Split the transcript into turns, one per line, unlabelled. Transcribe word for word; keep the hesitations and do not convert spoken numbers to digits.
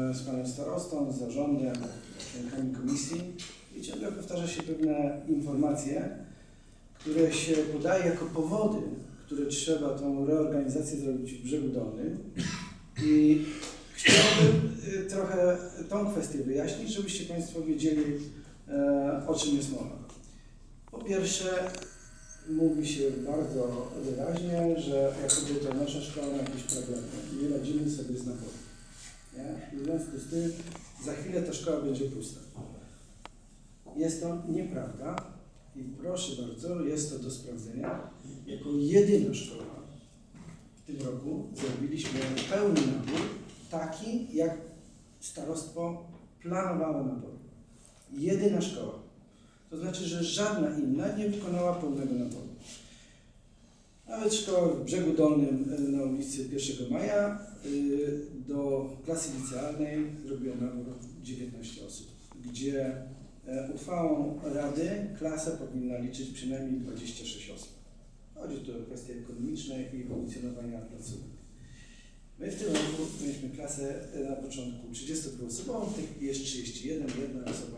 z panem starostą, z zarządem, członkami komisji i ciągle powtarza się pewne informacje, które się podaje jako powody, które trzeba tą reorganizację zrobić w Brzegu Dolnym. I chciałbym trochę tą kwestię wyjaśnić, żebyście państwo wiedzieli, o czym jest mowa. Po pierwsze, mówi się bardzo wyraźnie, że jakoby to nasza szkoła ma jakieś problemy i nie radzimy sobie z naporem. I w związku z tym za chwilę ta szkoła będzie pusta. Jest to nieprawda i proszę bardzo, jest to do sprawdzenia. Jako jedyna szkoła w tym roku zrobiliśmy pełny nabór, taki jak starostwo planowało nabór. Jedyna szkoła. To znaczy, że żadna inna nie wykonała pełnego naboru. Nawet szkoła w Brzegu Dolnym na ulicy pierwszego maja do klasy licealnej zrobiła nabór dziewiętnaście osób, gdzie uchwałą Rady klasa powinna liczyć przynajmniej dwadzieścia sześć osób. Chodzi tu o kwestie ekonomiczne i funkcjonowania placówek. My w tym roku mieliśmy klasę na początku trzydziestoosobową, w tej chwili jest trzydzieści jeden, jedna osoba